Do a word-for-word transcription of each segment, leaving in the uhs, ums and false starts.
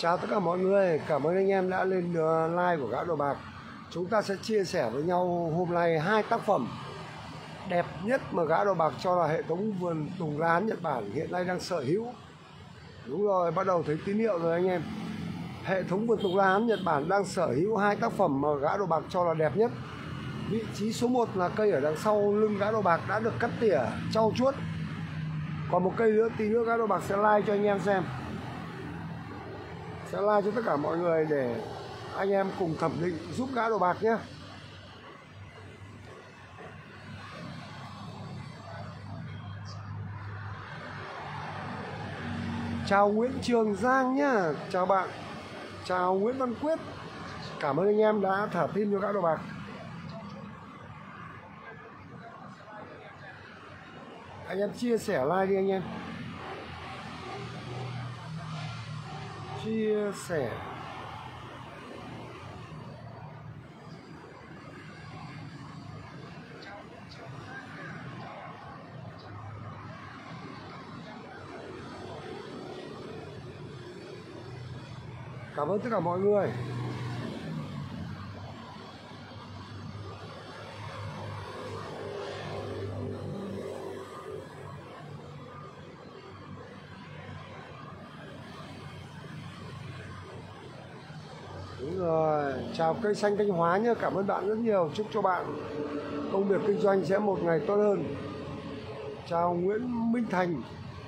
Chào tất cả mọi người, cảm ơn anh em đã lên like của Gã Đồ Bạc. Chúng ta sẽ chia sẻ với nhau hôm nay hai tác phẩm đẹp nhất mà Gã Đồ Bạc cho là hệ thống vườn tùng la hán Nhật Bản hiện nay đang sở hữu. Đúng rồi, bắt đầu thấy tín hiệu rồi anh em. Hệ thống vườn tùng la hán Nhật Bản đang sở hữu hai tác phẩm mà Gã Đồ Bạc cho là đẹp nhất. Vị trí số một là cây ở đằng sau lưng Gã Đồ Bạc đã được cắt tỉa, trau chuốt. Còn một cây nữa, tí nữa Gã Đồ Bạc sẽ like cho anh em xem. Sẽ like cho tất cả mọi người để anh em cùng thẩm định giúp Gã Đồ Bạc nhé. Chào Nguyễn Trường Giang nhá, chào bạn. Chào Nguyễn Văn Quyết. Cảm ơn anh em đã thả tim cho Gã Đồ Bạc. Anh em chia sẻ like đi anh em. Chia sẻ. Cảm ơn tất cả mọi người. Đúng rồi, chào cây xanh Thanh Hóa nhé, cảm ơn bạn rất nhiều. Chúc cho bạn công việc kinh doanh sẽ một ngày tốt hơn. Chào Nguyễn Minh Thành.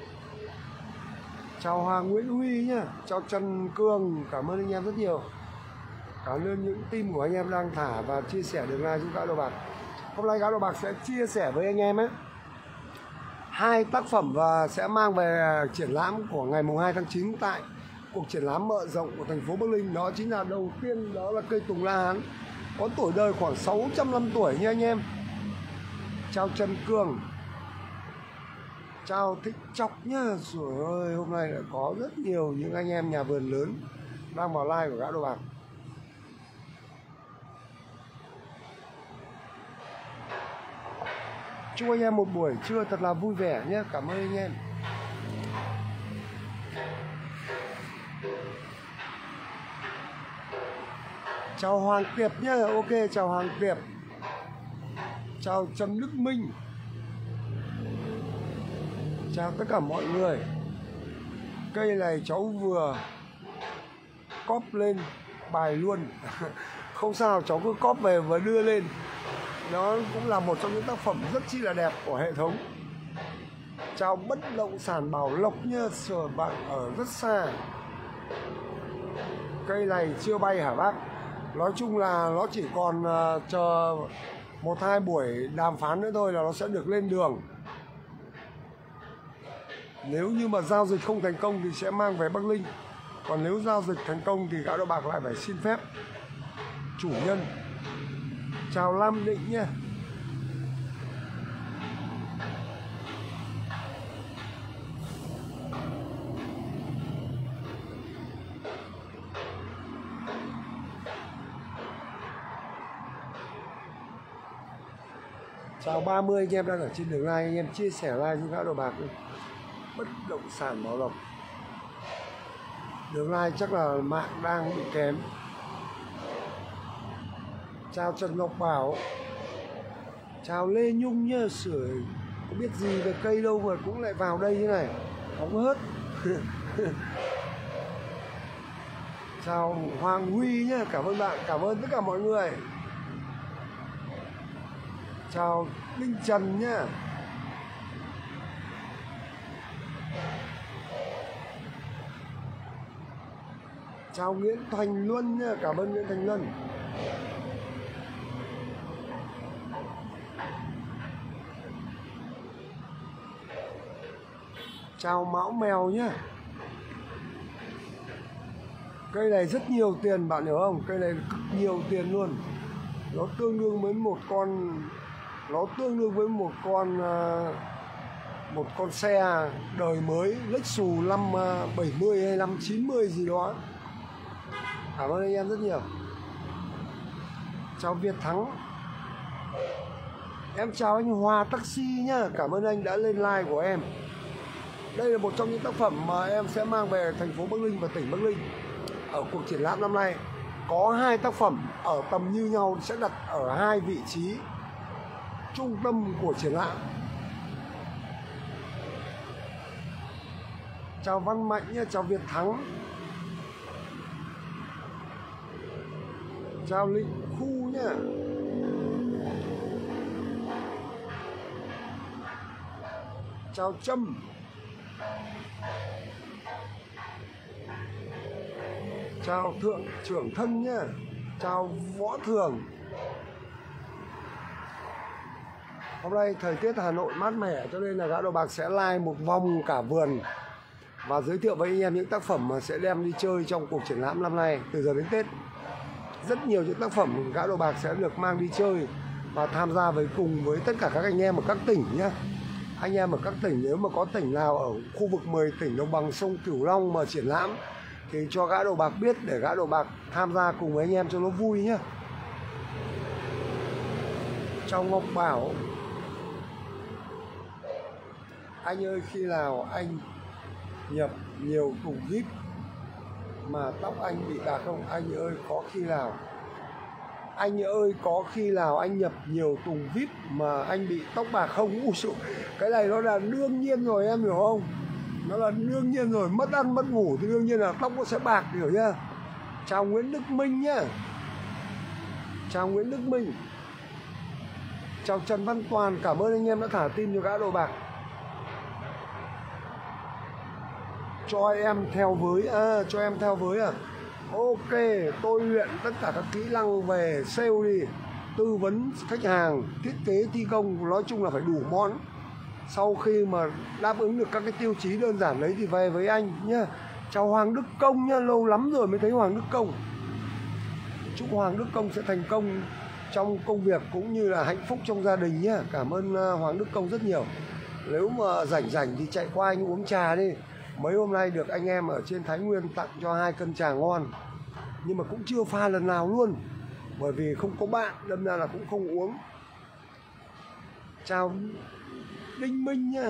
Chào Hoàng Nguyễn Huy nhé. Chào Trần Cường, cảm ơn anh em rất nhiều. Cảm ơn những team của anh em đang thả và chia sẻ đường like giúp Gã Đồ Bạc. Hôm nay Gã Đồ Bạc sẽ chia sẻ với anh em ấy hai tác phẩm và sẽ mang về triển lãm của ngày mùng hai tháng chín tại cuộc triển lãm mở rộng của thành phố Bắc Ninh. Đó chính là đầu tiên, đó là cây tùng la hán có tuổi đời khoảng sáu trăm năm tuổi nha anh em. Chào Trần Cường. Chào Thích Chọc nhá. Trời ơi, hôm nay lại có rất nhiều những anh em nhà vườn lớn đang vào like của Gã Đồ Bạc. Chúc anh em một buổi trưa thật là vui vẻ nhé. Cảm ơn anh em. Chào Hoàng Tiệp nhé. Ok, chào Hoàng Tiệp. Chào Trần Đức Minh. Chào tất cả mọi người. Cây này cháu vừa cóp lên bài luôn. Không sao, cháu cứ cóp về và đưa lên. Nó cũng là một trong những tác phẩm rất chi là đẹp của hệ thống. Chào Bất Động Sản Bảo Lộc nhá. Trời, bạn ở rất xa. Cây này chưa bay hả bác? Nói chung là nó chỉ còn uh, chờ một hai buổi đàm phán nữa thôi là nó sẽ được lên đường. Nếu như mà giao dịch không thành công thì sẽ mang về Bắc Ninh. Còn nếu giao dịch thành công thì Gã Đồ Bạc lại phải xin phép chủ nhân. Chào Lam Định nhé. Chào ba mươi anh em đang ở trên đường like, anh em chia sẻ like cho Gã Đồ Bạc. Bất Động Sản Bảo Lộc. Đường like chắc là mạng đang bị kém. Chào Trần Ngọc Bảo. Chào Lê Nhung nhá. Sửa không biết gì về cây đâu mà cũng lại vào đây như này, hóng hớt. Chào Hoàng Huy nhá, cảm ơn bạn, cảm ơn tất cả mọi người. Chào Đinh Trần nhá. Chào Nguyễn Thành Luân nhá, cảm ơn Nguyễn Thành Luân. Chào Mão Mèo nhá. Cây này rất nhiều tiền bạn hiểu không? Cây này cực nhiều tiền luôn. Nó tương đương với một con Nó tương đương với một con Một con xe đời mới Lexus năm bảy mươi hay năm chín mươi gì đó. Cảm ơn anh em rất nhiều. Chào Việt Thắng. Em chào anh Hòa Taxi nhá. Cảm ơn anh đã lên like của em. Đây là một trong những tác phẩm mà em sẽ mang về thành phố Bắc Ninh và tỉnh Bắc Ninh. ở cuộc triển lãm năm nay có hai tác phẩm ở tầm như nhau sẽ đặt ở hai vị trí trung tâm của triển lãm. Chào Văn Mạnh nhé, chào Việt Thắng, chào Lĩnh Khu nhé. Chào Trâm, chào Thượng Trưởng Thân nhé, chào Võ Thường. Hôm nay thời tiết Hà Nội mát mẻ cho nên là Gã Đầu Bạc sẽ live một vòng cả vườn và giới thiệu với anh em những tác phẩm mà sẽ đem đi chơi trong cuộc triển lãm năm nay từ giờ đến Tết. Rất nhiều những tác phẩm Gã Đầu Bạc sẽ được mang đi chơi và tham gia với cùng với tất cả các anh em ở các tỉnh nhé. Anh em ở các tỉnh, nếu mà có tỉnh nào ở khu vực mười tỉnh đồng bằng sông Cửu Long mà triển lãm thì cho Gã Đầu Bạc biết để Gã Đầu Bạc tham gia cùng với anh em cho nó vui nhé. Chào Ngọc Bảo, anh ơi khi nào anh nhập nhiều thùng vip mà tóc anh bị bạc không? Anh ơi có khi nào Anh ơi có khi nào anh nhập nhiều thùng vip mà anh bị tóc bạc không? Ui dồi, cái này nó là đương nhiên rồi, em hiểu không? Nó là đương nhiên rồi, mất ăn mất ngủ thì đương nhiên là tóc nó sẽ bạc, hiểu chưa? Chào Nguyễn Đức Minh nhá. Chào Nguyễn Đức Minh. Chào Trần Văn Toàn, cảm ơn anh em đã thả tim cho Gã Đầu Bạc. Cho em theo với, à, cho em theo với à? Ok, tôi luyện tất cả các kỹ năng về sale đi, tư vấn khách hàng, thiết kế thi công, nói chung là phải đủ món. Sau khi mà đáp ứng được các cái tiêu chí đơn giản đấy thì về với anh nhá. Chào Hoàng Đức Công nhá, lâu lắm rồi mới thấy Hoàng Đức Công. Chúc Hoàng Đức Công sẽ thành công trong công việc cũng như là hạnh phúc trong gia đình nhá. Cảm ơn Hoàng Đức Công rất nhiều. Nếu mà rảnh rảnh thì chạy qua anh uống trà đi. Mấy hôm nay được anh em ở trên Thái Nguyên tặng cho hai cân trà ngon, nhưng mà cũng chưa pha lần nào luôn, bởi vì không có bạn đâm ra là cũng không uống. Chào Đinh Minh nha.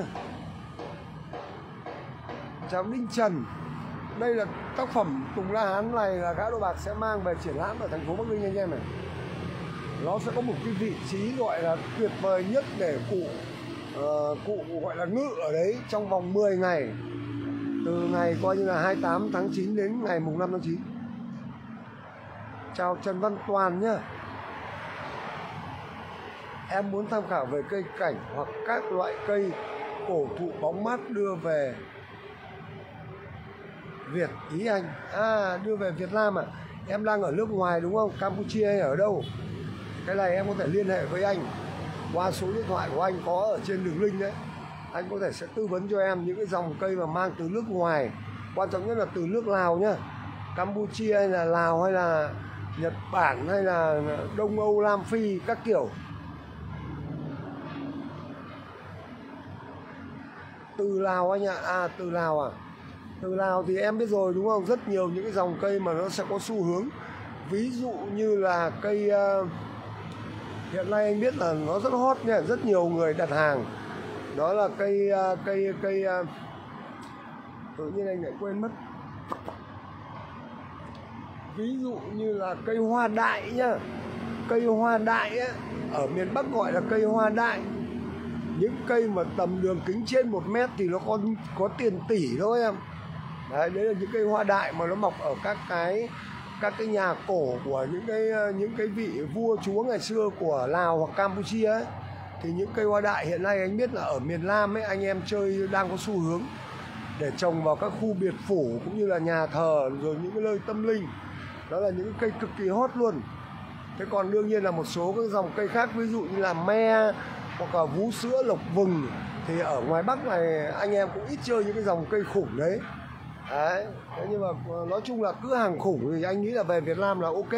Chào Đinh Trần. Đây là tác phẩm Tùng La Hán này là Gã Đầu Bạc sẽ mang về triển lãm ở thành phố Bắc Ninh anh em này. Nó sẽ có một cái vị trí gọi là tuyệt vời nhất để cụ uh, cụ gọi là ngự ở đấy trong vòng mười ngày, từ ngày coi như là hai mươi tám tháng chín đến ngày mùng năm tháng chín. Chào Trần Văn Toàn nhá. Em muốn tham khảo về cây cảnh hoặc các loại cây cổ thụ bóng mát đưa về Việt ý anh. À, đưa về Việt Nam à? Em đang ở nước ngoài đúng không? Campuchia hay ở đâu? Cái này em có thể liên hệ với anh qua số điện thoại của anh có ở trên đường link đấy. Anh có thể sẽ tư vấn cho em những cái dòng cây mà mang từ nước ngoài, quan trọng nhất là từ nước Lào nhá, Campuchia hay là Lào hay là Nhật Bản hay là Đông Âu, Nam Phi các kiểu. Từ Lào anh ạ. À từ Lào à? Từ Lào thì em biết rồi đúng không? Rất nhiều những cái dòng cây mà nó sẽ có xu hướng. Ví dụ như là cây uh, hiện nay anh biết là nó rất hot nha, rất nhiều người đặt hàng. Đó là cây uh, cây cây uh, tự nhiên anh lại quên mất. Ví dụ như là cây hoa đại nhá. Cây hoa đại á, ở miền Bắc gọi là cây hoa đại. Những cây mà tầm đường kính trên một mét thì nó có, có tiền tỷ thôi em. Đấy, đấy là những cây hoa đại mà nó mọc ở các cái các cái nhà cổ của những cái những cái vị vua chúa ngày xưa của Lào hoặc Campuchia ấy. Thì những cây hoa đại hiện nay anh biết là ở miền Nam ấy, anh em chơi đang có xu hướng để trồng vào các khu biệt phủ cũng như là nhà thờ rồi những cái nơi tâm linh. Đó là những cây cực kỳ hot luôn. Thế còn đương nhiên là một số các dòng cây khác, ví dụ như là me hoặc là vú sữa, lộc vừng, thì ở ngoài Bắc này anh em cũng ít chơi những cái dòng cây khủng đấy. Đấy, thế nhưng mà nói chung là cứ hàng khủng thì anh nghĩ là về Việt Nam là ok.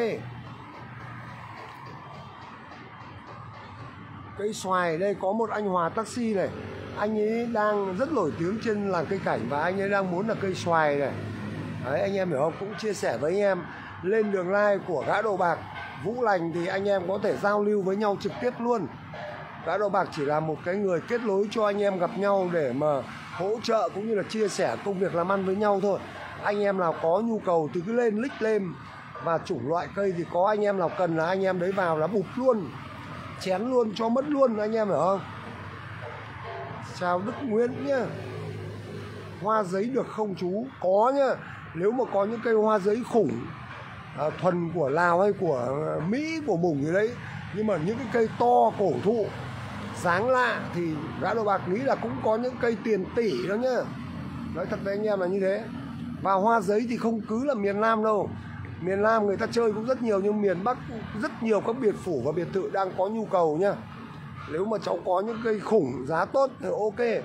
Cây xoài đây có một anh Hòa Taxi này, anh ấy đang rất nổi tiếng trên làng cây cảnh và anh ấy đang muốn là cây xoài này. Đấy, anh em hiểu không? Cũng chia sẻ với anh em lên đường live của Gã Đầu Bạc Vũ Lành thì anh em có thể giao lưu với nhau trực tiếp luôn. Gã Đầu Bạc chỉ là một cái người kết nối cho anh em gặp nhau để mà hỗ trợ cũng như là chia sẻ công việc làm ăn với nhau thôi. Anh em nào có nhu cầu thì cứ lên lích lên, và chủng loại cây thì có anh em nào cần là anh em đấy vào là bụp luôn, chén luôn, cho mất luôn, anh em hiểu không? Chào Đức Nguyễn nhá. Hoa giấy được không chú? Có nhá. Nếu mà có những cây hoa giấy khủng, à, thuần của Lào hay của Mỹ, của Mùng gì đấy, nhưng mà những cái cây to cổ thụ dáng lạ thì Gã Đồ Bạc nghĩ là cũng có những cây tiền tỷ đó nhá. Nói thật với anh em là như thế. Và hoa giấy thì không cứ là miền Nam đâu. Miền Nam người ta chơi cũng rất nhiều, nhưng miền Bắc rất nhiều các biệt phủ và biệt thự đang có nhu cầu nhá. Nếu mà cháu có những cây khủng giá tốt thì ok.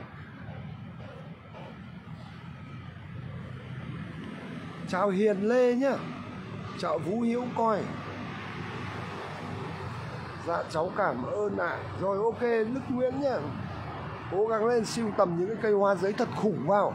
Chào Hiền Lê nhá. Chào Vũ Hiếu coi. Dạ cháu cảm ơn ạ. À. Rồi ok Đức Nguyễn nhá. Cố gắng lên sưu tầm những cái cây hoa giấy thật khủng vào.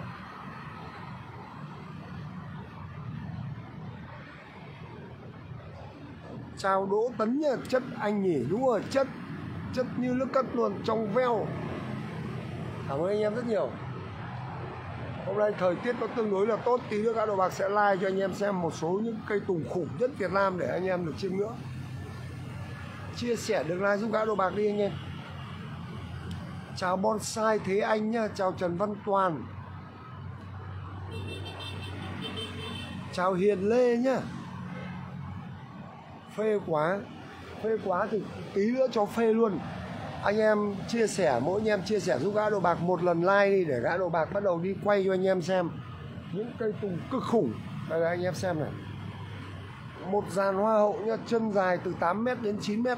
Chào Đỗ Tấn nhá. Chất anh nhỉ? Đúng rồi, chất chất như nước cất luôn, trong veo. Cảm ơn anh em rất nhiều. Hôm nay thời tiết nó tương đối là tốt, tí nữa Gã Đồ Bạc sẽ like cho anh em xem một số những cây tùng khủng nhất Việt Nam để anh em được chiêm ngưỡng. Chia sẻ được like giúp Gã Đồ Bạc đi anh em. Chào Bonsai Thế Anh nhá. Chào Trần Văn Toàn. Chào Hiền Lê nhá. Phê quá. Phê quá thì tí nữa cho phê luôn. Anh em chia sẻ, mỗi anh em chia sẻ giúp Gã Đồ Bạc một lần like đi, để Gã Đồ Bạc bắt đầu đi quay cho anh em xem những cây tùng cực khủng. Đây là anh em xem này. Một dàn hoa hậu nhá, chân dài từ tám mét đến chín mét.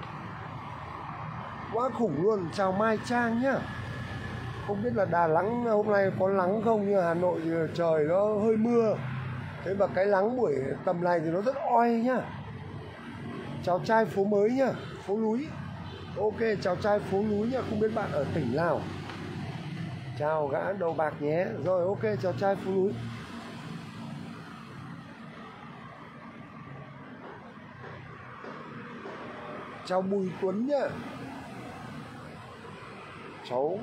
Quá khủng luôn. Chào Mai Trang nhá. Không biết là Đà Nẵng hôm nay có nắng không, nhưng Hà Nội trời nó hơi mưa. Thế mà cái nắng buổi tầm này thì nó rất oi nhá. Chào trai phố mới nhá. Phố núi. Ok, chào trai phố núi nhá. Không biết bạn ở tỉnh nào. Chào Gã Đồ Bạc nhé. Rồi ok, chào trai phố núi. Chào Bùi Tuấn nhá. Cháu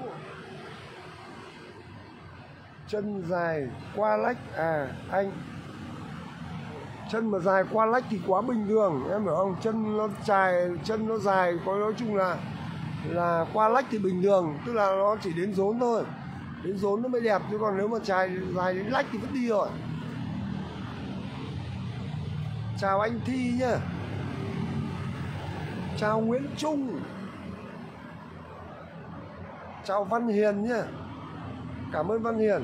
chân dài qua lách. À anh chân mà dài qua lách thì quá bình thường, em hiểu không? Chân nó dài, chân nó dài, có nói chung là là qua lách thì bình thường, tức là nó chỉ đến rốn thôi, đến rốn nó mới đẹp, chứ còn nếu mà dài dài đến lách thì vẫn đi rồi. Chào anh Thi nhá. Chào Nguyễn Trung. Chào Văn Hiền nhá. Cảm ơn Văn Hiền.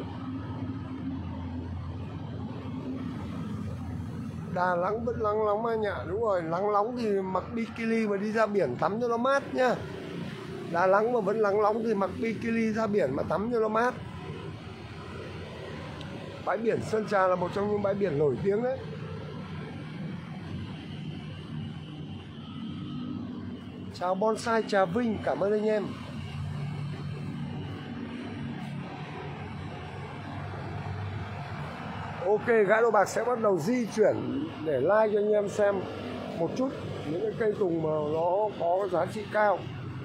Đà Nẵng vẫn nắng nóng anh ạ. Đúng rồi, nắng nóng thì mặc bikini mà đi ra biển tắm cho nó mát nhá. Đà Nẵng mà vẫn nắng nóng thì mặc bikini ra biển mà tắm cho nó mát. Bãi biển Sơn Trà là một trong những bãi biển nổi tiếng đấy. Chào Bonsai Trà Vinh, cảm ơn anh em. Ok, Gã Đồ Bạc sẽ bắt đầu di chuyển để like cho anh em xem một chút những cái cây tùng mà nó có giá trị cao.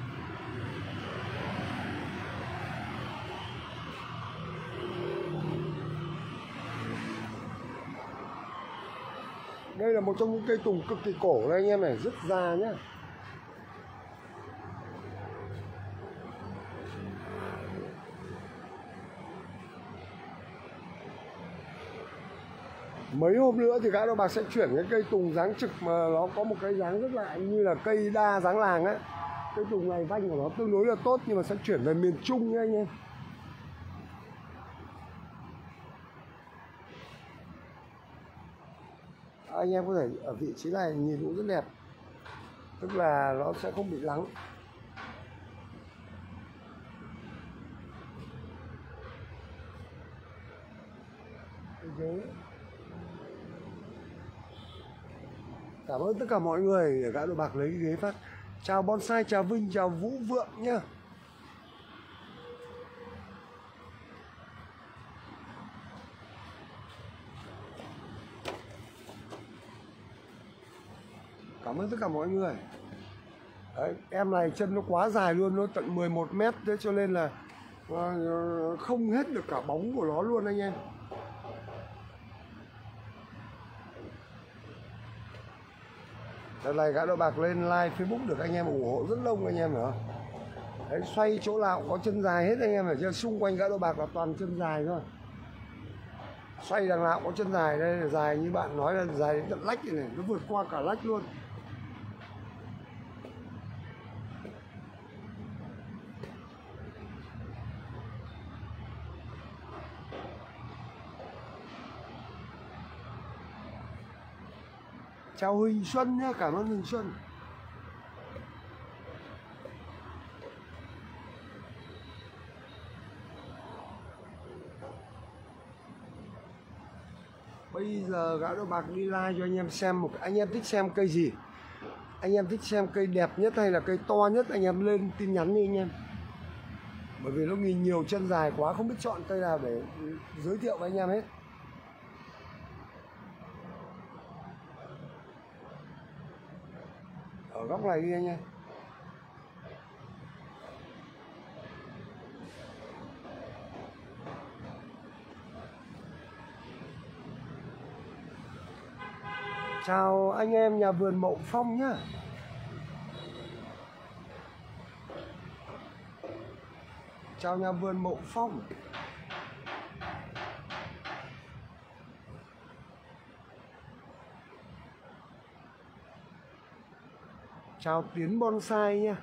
Đây là một trong những cây tùng cực kỳ cổ này anh em này, rất già nhá. Mấy hôm nữa thì Gã Đồ Bạc sẽ chuyển cái cây tùng dáng trực mà nó có một cái dáng rất lạ như là cây đa dáng làng á. Cây tùng này vanh của nó tương đối là tốt, nhưng mà sẽ chuyển về miền Trung nha anh em. Anh em có thể ở vị trí này nhìn cũng rất đẹp, tức là nó sẽ không bị nắng. Ghế. Cảm ơn tất cả mọi người để Gã Đồ Bạc lấy cái ghế phát. Chào Bonsai Trà Vinh, chào Vũ Vượng nhá. Cảm ơn tất cả mọi người. Đấy, em này chân nó quá dài luôn, nó tận mười một mét, thế cho nên là không hết được cả bóng của nó luôn anh em. Đợt này gã đội bạc lên live Facebook được anh em ủng hộ rất lâu anh em hiểu không? Đấy, xoay chỗ nào cũng có chân dài hết anh em ở trên, xung quanh gã đội bạc là toàn chân dài thôi. Xoay đằng nào cũng có chân dài, đây là dài như bạn nói là dài đến tận lách này, nó vượt qua cả lách luôn. Chào Huỳnh Xuân nhé, cảm ơn Huỳnh Xuân. Bây giờ gã đội bạc đi live cho anh em xem một, anh em thích xem cây gì? Anh em thích xem cây đẹp nhất hay là cây to nhất, anh em lên tin nhắn đi anh em. Bởi vì nó nhìn nhiều chân dài quá, không biết chọn cây nào để giới thiệu với anh em hết. Ở góc này đi anh em. Chào anh em nhà vườn Mậu Phong nhá. Chào nhà vườn Mậu Phong. Chào Tiến Bonsai nha.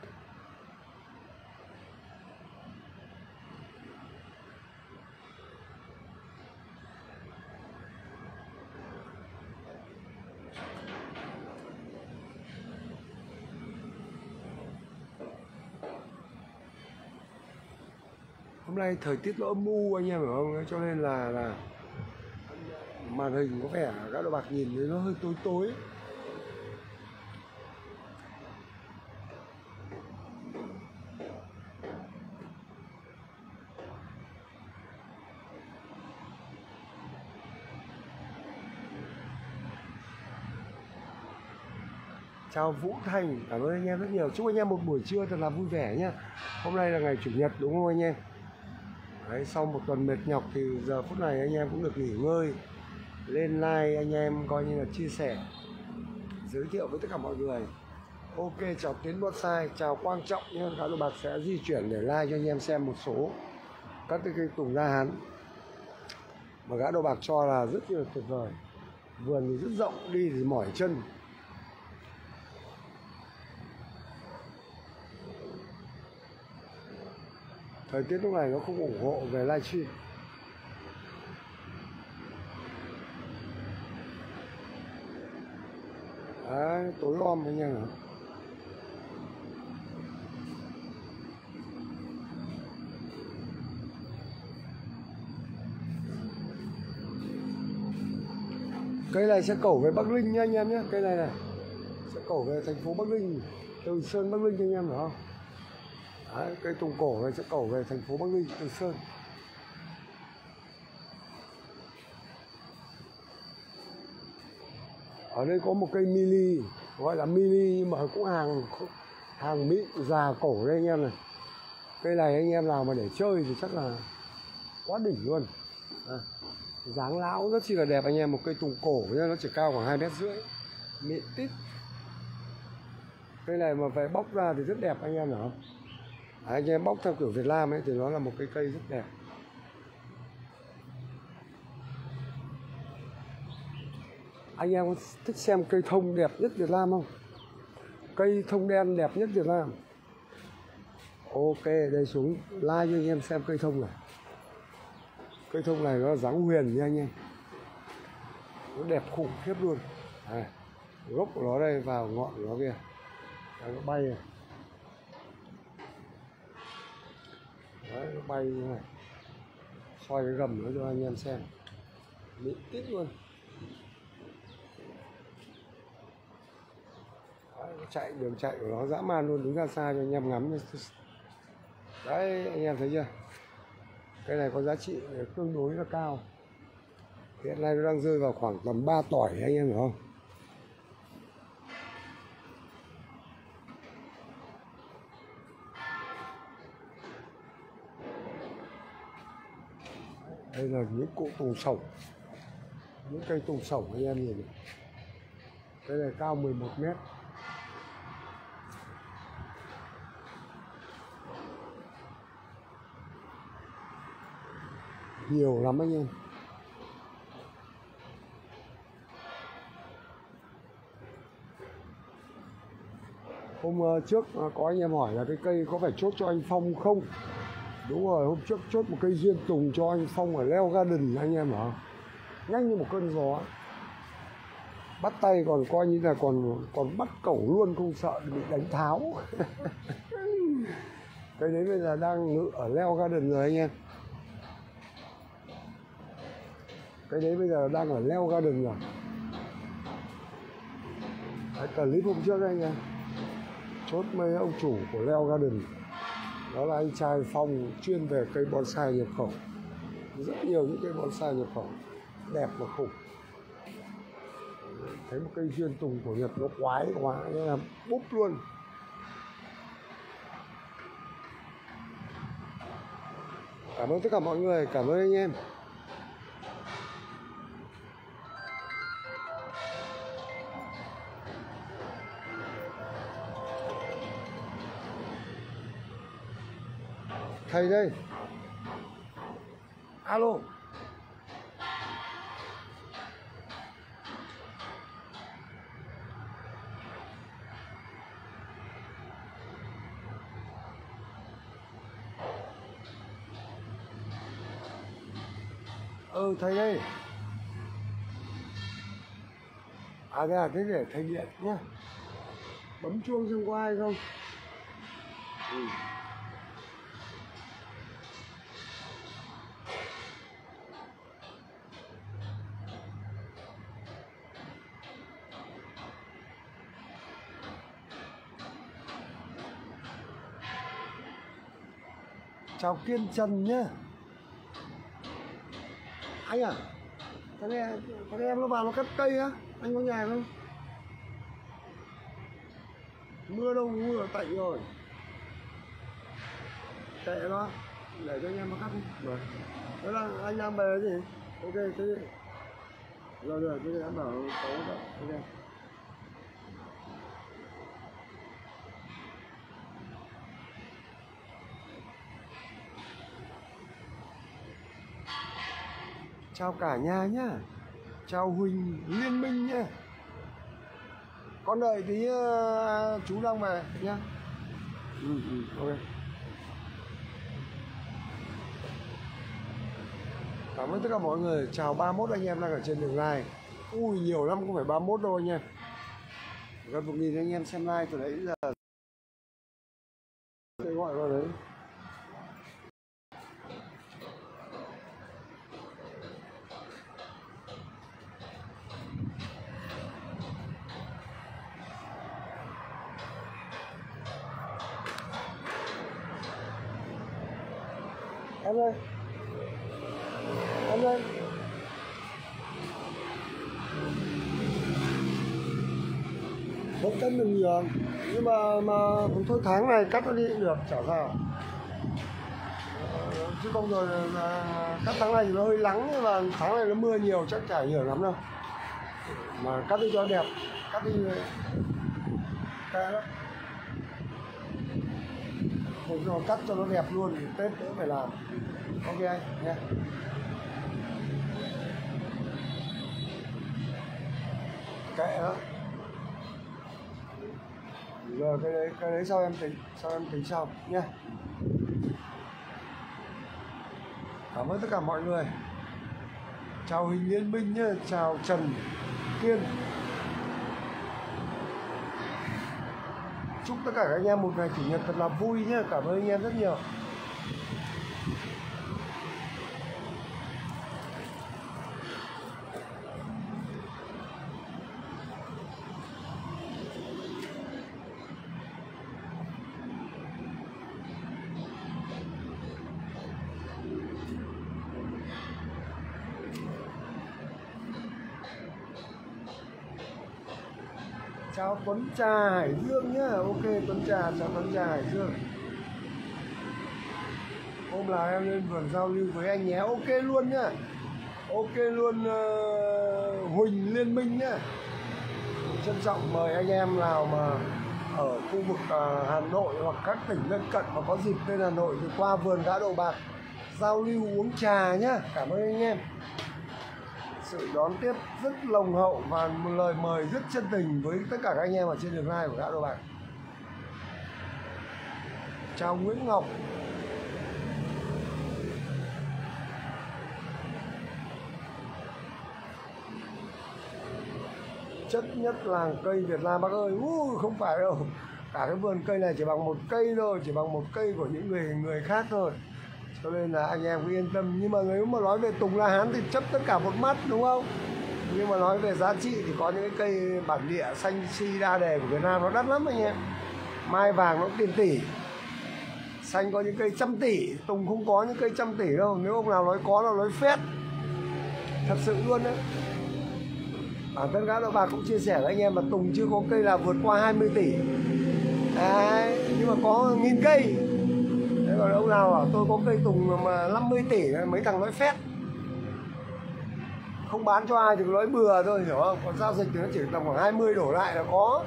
Hôm nay thời tiết nó âm u anh em hiểu không? Cho nên là là màn hình có vẻ các đội bạc nhìn thấy nó hơi tối tối. Chào Vũ Thành, cảm ơn anh em rất nhiều. Chúc anh em một buổi trưa thật là vui vẻ nhé. Hôm nay là ngày Chủ nhật đúng không anh em? Đấy, sau một tuần mệt nhọc thì giờ phút này anh em cũng được nghỉ ngơi. Lên like anh em coi như là chia sẻ, giới thiệu với tất cả mọi người. Ok, chào Tiến Bonsai, chào Quang Trọng nhé. Các đội bạc sẽ di chuyển để like cho anh em xem một số các cái cây tùng La Hán mà gã đồ bạc cho là rất là tuyệt vời. Vườn thì rất rộng, đi thì mỏi chân. Thời tiết lúc này nó không ủng hộ về livestream. Đấy, tối om anh em hả? Cây này sẽ cẩu về Bắc Ninh nha anh em nhé. Cây này này sẽ cẩu về thành phố Bắc Ninh, Từ Sơn Bắc Ninh anh em hiểu không? Đấy, cây tùng cổ này sẽ cẩu về thành phố Bắc Ninh, Từ Sơn. Ở đây có một cây mini, gọi là mini nhưng mà cũng hàng hàng mịn già cổ đây anh em này. Cây này anh em nào mà để chơi thì chắc là quá đỉnh luôn. À, dáng lão rất chi là đẹp anh em, một cây tùng cổ nhá, nó chỉ cao khoảng hai mét rưỡi, mịn tít. Cây này mà phải bóc ra thì rất đẹp anh em hiểu không? À, anh em bóc theo kiểu Việt Nam ấy thì nó là một cây cây rất đẹp. Anh em có thích xem cây thông đẹp nhất Việt Nam không? Cây thông đen đẹp nhất Việt Nam. Ok, đây xuống like cho anh em xem cây thông này. Cây thông này nó là dáng huyền nha anh em. Nó đẹp khủng khiếp luôn. À, gốc của nó đây vào ngọn của nó kia. Đấy, nó bay này. Đấy, nó bay như này. Soi cái gầm nó cho anh em xem. Mịn tít luôn. Đấy, nó chạy, đường chạy của nó dã man luôn, đứng ra xa cho anh em ngắm. Đấy, anh em thấy chưa? Cái này có giá trị tương đối là cao. Hiện nay nó đang rơi vào khoảng tầm ba tỏi anh em hiểu không? Đây là những cụ tùng sổng, những cây tùng sổng anh em nhìn này. Cái này cao mười một mét, nhiều lắm anh em. Hôm trước có anh em hỏi là cái cây có phải chốt cho anh Phong không? Đúng rồi, hôm trước chốt một cây duyên tùng cho anh Phong ở Leo Garden anh em hả? Nhanh như một cơn gió. Bắt tay còn coi như là còn còn bắt cẩu luôn, không sợ bị đánh tháo. Cây đấy bây giờ đang ngự ở Leo Garden rồi anh em. Cái đấy bây giờ đang ở Leo Garden rồi. Đấy, clip hôm trước anh em chốt mấy ông chủ của Leo Garden. Đó là anh trai Phong chuyên về cây bonsai nhập khẩu. Rất nhiều những cây bonsai nhập khẩu đẹp và khủng. Thấy một cây duyên tùng của Nhật nó quái quá nên là búp luôn. Cảm ơn tất cả mọi người, cảm ơn anh em. Thầy đây. Alo. Ừ thầy đây. À thế à, thế để thầy điện nhá. Bấm chuông xem có ai không. Ừ. Chào Kiên Trần nhá. Anh à, thằng em, thằng em nó vào nó cắt cây á, anh có nhà không? Mưa đâu, mưa tạnh rồi. Kệ nó, để cho anh em nó cắt đi. Rồi. Đó là anh đang về cái gì? Ok, thế đi. Rồi rồi, thế em bảo có đó, ok. Chào cả nhà nhá. Chào Huỳnh Liên Minh nhá. Con đợi tí uh, chú đang về nhá. Ừ, ừ, ok. Cảm ơn tất cả mọi người. Chào ba mươi mốt anh em đang ở trên đường live. Ui nhiều lắm, không phải ba mươi mốt đâu anh em. Gần một nghìn anh em xem live từ đấy giờ. Tôi gọi vào đấy. Em ơi. Em ơi. Vẫn cân được nhiều. Nhưng mà mà thôi tháng này cắt nó đi cũng được, chả sao. Ờ, chứ không rồi là cắt tháng này thì nó hơi nắng, nhưng mà tháng này nó mưa nhiều chắc chả nhiều lắm đâu. Mà cắt đi cho đẹp, cắt đi cái đó. Một rồi cắt cho nó đẹp luôn thì Tết nữa phải làm. Ok anh nha. Kệ đó. Rồi cái đấy cái đấy sau em tính, sau em tính sau nhé. Cảm ơn tất cả mọi người. Chào Huỳnh Liên Minh nhé, chào Trần Kiên. Chúc tất cả các anh em một ngày chủ nhật thật là vui nhé. Cảm ơn anh em rất nhiều. Chào Tuấn Trà Hải Dương nhá. Ok Tuấn Trà, chào Tuấn Trà Hải Dương. Hôm nào em lên vườn giao lưu với anh nhé. Ok luôn nhá. Ok luôn uh, Huỳnh Liên Minh nhá. Trân trọng mời anh em nào mà ở khu vực uh, Hà Nội hoặc các tỉnh lân cận mà có dịp lên Hà Nội thì qua vườn Gã Đồ Bạc giao lưu uống trà nhá. Cảm ơn anh em. Sự đón tiếp rất nồng hậu và một lời mời rất chân tình với tất cả các anh em ở trên đường live của Gã Đồ Bạc. Chào Nguyễn Ngọc. Chất nhất làng cây Việt Nam bác ơi. Ui, không phải đâu. Cả cái vườn cây này chỉ bằng một cây thôi, chỉ bằng một cây của những người người khác thôi. Cho nên là anh em cứ yên tâm. Nhưng mà nếu mà nói về Tùng La Hán thì chấp tất cả một mắt, đúng không? Nhưng mà nói về giá trị thì có những cái cây bản địa xanh si đa đề của Việt Nam nó đắt lắm anh em. Mai vàng nó tiền tỷ, xanh có những cây trăm tỷ. Tùng không có những cây trăm tỷ đâu. Nếu ông nào nói có là nói phét, thật sự luôn đấy. Bản thân Gã Đồ Bạc cũng chia sẻ với anh em mà Tùng chưa có cây nào vượt qua hai mươi tỷ. Đấy, nhưng mà có nghìn cây. Thế còn ông nào bảo tôi có cây Tùng mà năm mươi tỷ, mấy thằng nói phét. Không bán cho ai thì nói bừa thôi, hiểu không? Còn giao dịch thì nó chỉ tầm khoảng hai mươi đổ lại là có.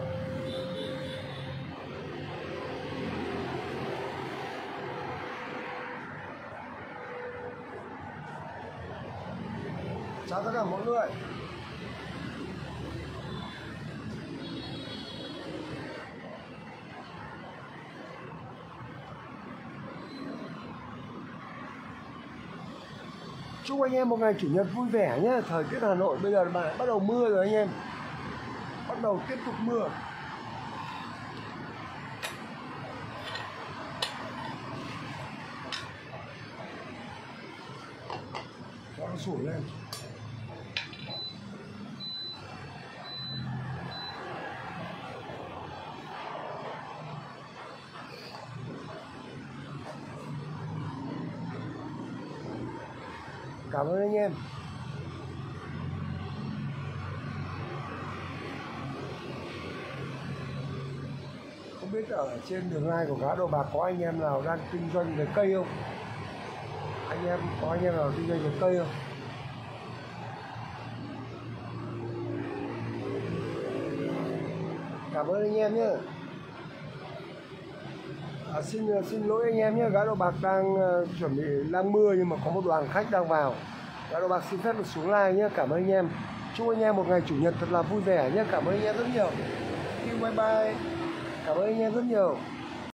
Chào tất cả mọi người. Chúc anh em một ngày chủ nhật vui vẻ nhé. Thời tiết Hà Nội bây giờ bạn bắt đầu mưa rồi anh em. Bắt đầu tiếp tục mưa. Cho nó sủi lên. Cảm ơn anh em. Không biết ở trên đường live của Gã Đồ Bạc có anh em nào đang kinh doanh về cây không? Anh em có anh em nào kinh doanh về cây không? Cảm ơn anh em nhé. À, xin xin lỗi anh em nhé, Gã Đồ Bạc đang uh, chuẩn bị đang mưa nhưng mà có một đoàn khách đang vào. Gã Đồ Bạc xin phép được xuống live nhé. Cảm ơn anh em. Chúc anh em một ngày chủ nhật thật là vui vẻ nhé. Cảm ơn anh em rất nhiều. Bye bye. Cảm ơn anh em rất nhiều.